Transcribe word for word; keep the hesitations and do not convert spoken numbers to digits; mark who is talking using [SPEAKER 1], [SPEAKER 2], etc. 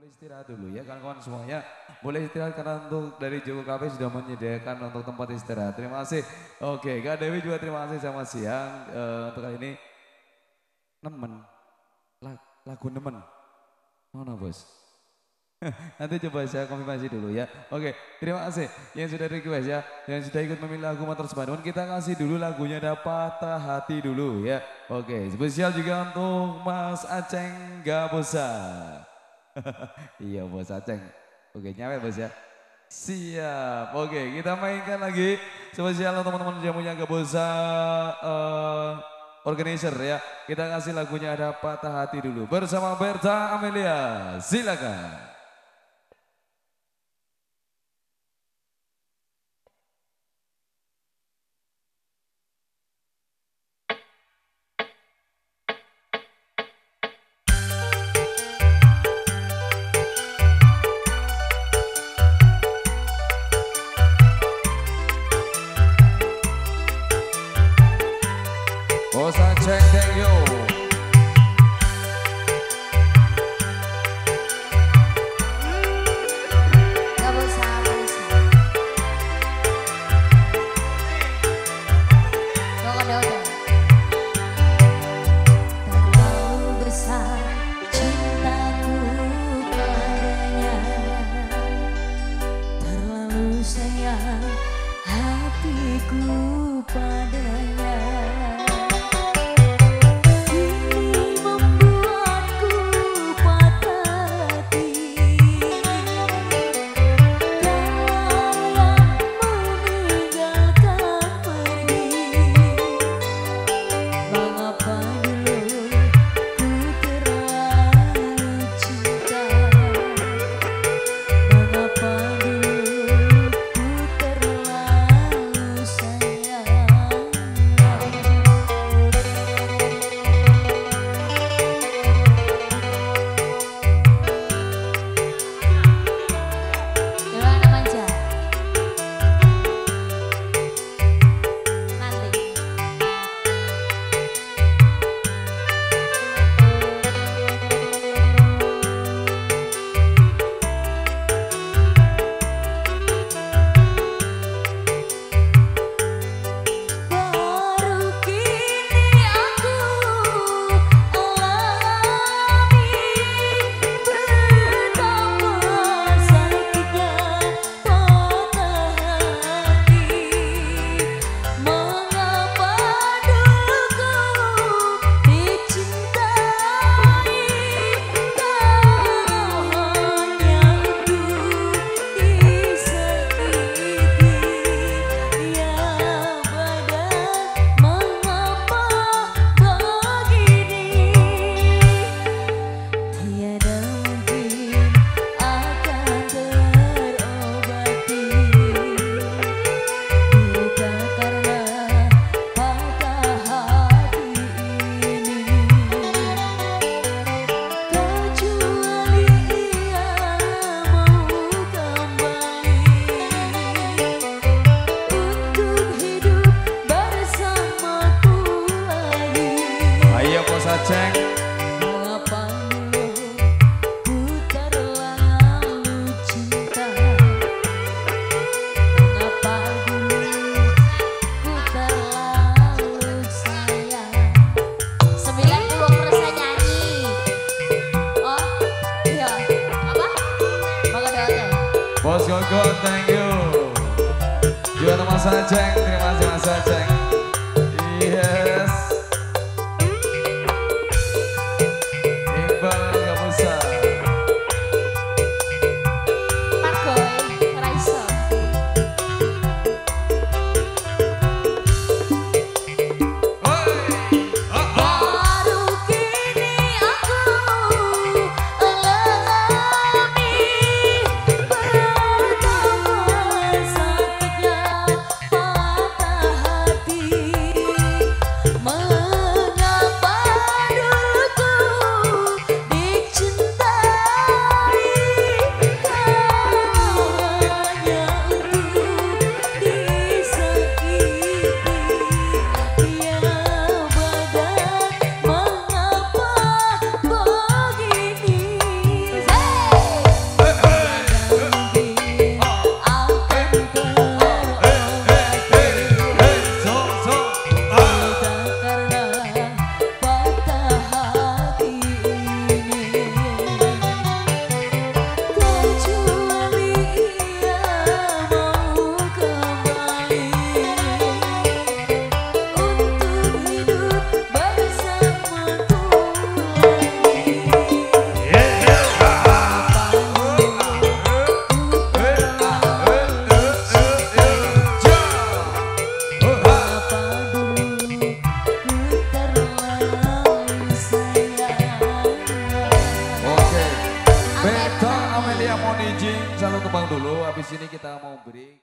[SPEAKER 1] istirahat dulu ya kawan-kawan semuanya. Boleh istirahat karena untuk dari Joko Cafe sudah menyediakan untuk tempat istirahat. Terima kasih. Oke, Kak Dewi juga terima kasih sama siang uh, untuk kali ini. Nemen, lagu nemen. Mana bos? Nanti coba saya konfirmasi dulu ya. Oke, terima kasih yang sudah request ya, yang sudah ikut memilih lagu Motor Semarang. Kita kasih dulu lagunya ada Patah Hati dulu ya. Oke, spesial juga untuk Mas Aceng gak bosan. Iya Bos Aceng. Oke, nyampe Bos ya. Siap. Oke, kita mainkan lagi spesial untuk teman-teman jamunya gak bosan. Uh, Organizer ya, kita kasih lagunya ada Patah Hati dulu bersama Berta Amelia, silakan. Bos Aceng, thank you.
[SPEAKER 2] Gak bosan, gak bosan. Udah, udah, udah. Terlalu besar cintaku padanya, terlalu sayang hatiku padanya.
[SPEAKER 1] Aceng.
[SPEAKER 2] Mengapa dulu ku terlalu cinta? Mengapa dulu ku terlalu sayang? sembilan puluh persen nyanyi. Oh iya, apa? Maka doa.
[SPEAKER 1] Bos Gogo, thank you. Juga Mas Aceng, terima kasih Mas Aceng. Yes.
[SPEAKER 2] Patah
[SPEAKER 1] kita mau break.